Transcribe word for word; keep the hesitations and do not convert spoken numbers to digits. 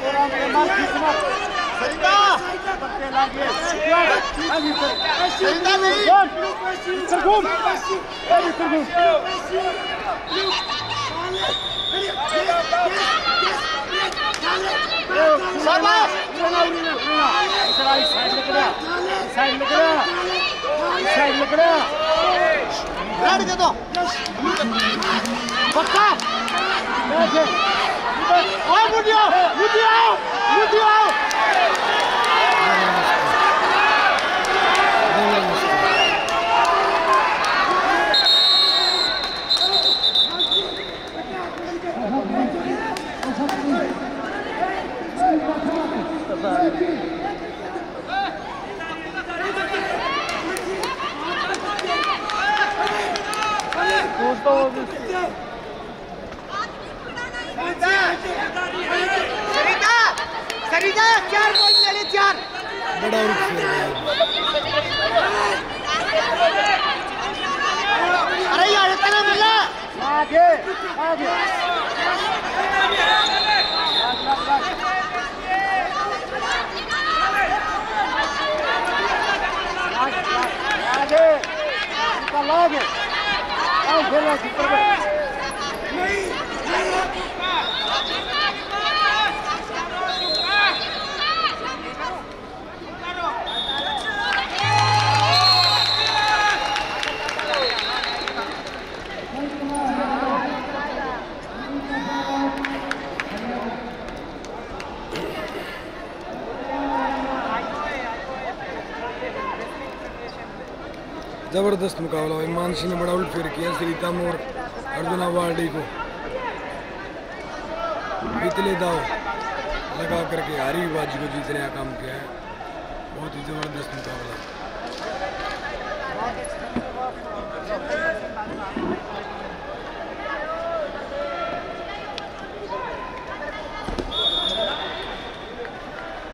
सरिता सरिता नहीं सरगुम सरगुम शाबाश साइड निकला साइड निकला साइड निकला रेड दे दो पक्का ओए मुझे मुझे आओ मुझे आओ सरिता सरिता चार पॉइंट ले ले चार बड़ा अरे यार इतना मिला आगे आगे आगे निकाल आगे आओ खेलना super नहीं जबरदस्त मुकाबला हुआ। मानसी ने बड़ा उल्ट फेर किया सरिता मोर अर्जुना वार्डी को पिछले दाव लगा करके हारी बाजी को जीतने का काम किया है। बहुत ही जबरदस्त मुकाबला।